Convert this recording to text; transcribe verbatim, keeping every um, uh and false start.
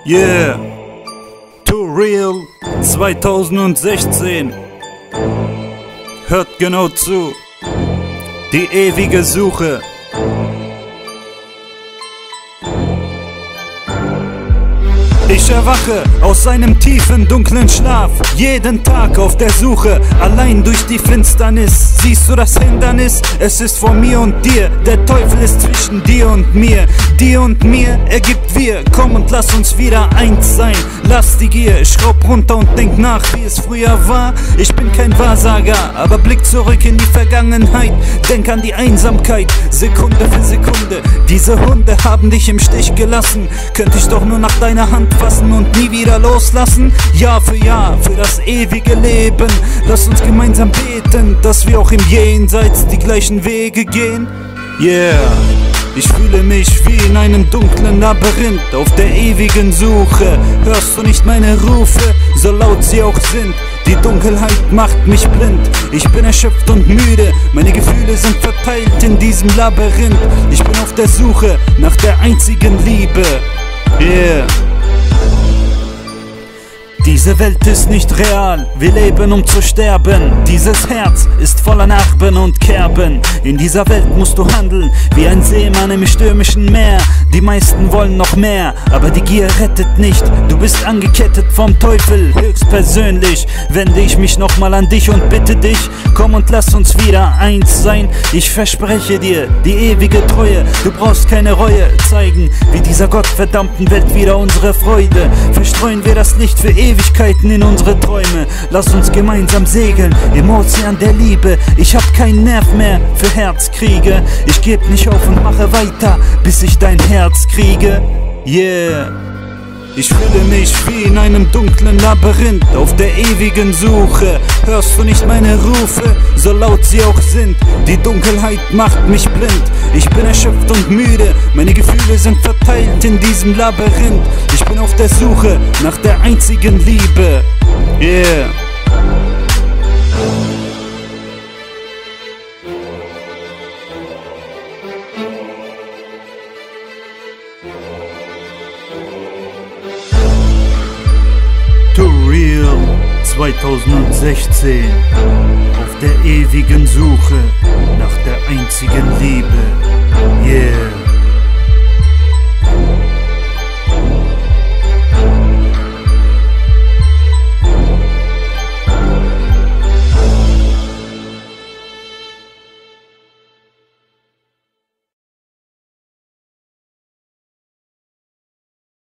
Yeah, Too Real zweitausendsechzehn. Hört genau zu. Die ewige Suche. Ich erwache aus einem tiefen, dunklen Schlaf, jeden Tag auf der Suche, allein durch die Finsternis. Siehst du das Hindernis? Es ist vor mir und dir, der Teufel ist zwischen dir und mir. Dir und mir ergibt wir, komm und lass uns wieder eins sein. Lass die Gier, schraub runter und denk nach, wie es früher war. Ich bin kein Wahrsager, aber blick zurück in die Vergangenheit. Denk an die Einsamkeit, Sekunde für Sekunde. Diese Hunde haben dich im Stich gelassen, könnte ich doch nur nach deiner Hand fassen und nie wieder loslassen. Jahr für Jahr, für das ewige Leben. Lass uns gemeinsam beten, dass wir auch im Jenseits die gleichen Wege gehen. Yeah, ich fühle mich wie in einem dunklen Labyrinth, auf der ewigen Suche. Hörst du nicht meine Rufe, so laut sie auch sind? Die Dunkelheit macht mich blind. Ich bin erschöpft und müde, meine Gefühle sind verteilt in diesem Labyrinth. Ich bin auf der Suche nach der einzigen Liebe. Yeah. Diese Welt ist nicht real, wir leben um zu sterben. Dieses Herz ist voller Narben und Kerben. In dieser Welt musst du handeln, wie ein Seemann im stürmischen Meer. Die meisten wollen noch mehr, aber die Gier rettet nicht. Du bist angekettet vom Teufel, höchstpersönlich. Wende ich mich nochmal an dich und bitte dich, komm und lass uns wieder eins sein. Ich verspreche dir die ewige Treue, du brauchst keine Reue zeigen, wie dieser gottverdammten Welt wieder unsere Freude. Verstreuen wir das Licht für ewig in unsere Träume. Lass uns gemeinsam segeln im Ozean der Liebe. Ich hab keinen Nerv mehr für Herzkriege. Ich geb nicht auf und mache weiter, bis ich dein Herz kriege. Yeah. Ich fühle mich wie in einem dunklen Labyrinth, auf der ewigen Suche. Hörst du nicht meine Rufe, so laut sie auch sind? Die Dunkelheit macht mich blind. Ich bin erschöpft und müde, meine Gefühle sind verteilt in diesem Labyrinth. Ich bin auf der Suche nach der einzigen Liebe. Yeah. Too Real zweitausendsechzehn. Auf der ewigen Suche nach der einzigen Liebe.